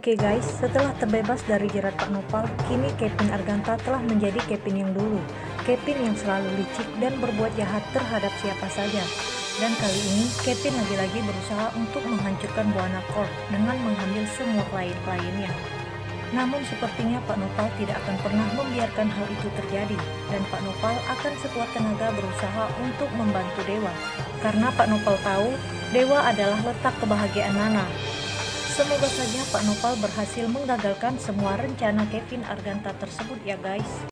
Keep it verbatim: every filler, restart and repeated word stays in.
Oke guys, setelah terbebas dari jerat Pak Nopal, kini Kevin Arganta telah menjadi Kevin yang dulu. Kevin yang selalu licik dan berbuat jahat terhadap siapa saja. Dan kali ini, Kevin lagi-lagi berusaha untuk menghancurkan Buana Corp dengan mengambil semua klien-kliennya. Namun sepertinya Pak Nopal tidak akan pernah membiarkan hal itu terjadi. Dan Pak Nopal akan sekuat tenaga berusaha untuk membantu Dewa. Karena Pak Nopal tahu, Dewa adalah letak kebahagiaan Nana. Semoga saja Pak Nopal berhasil menggagalkan semua rencana Kevin Arganta tersebut ya guys.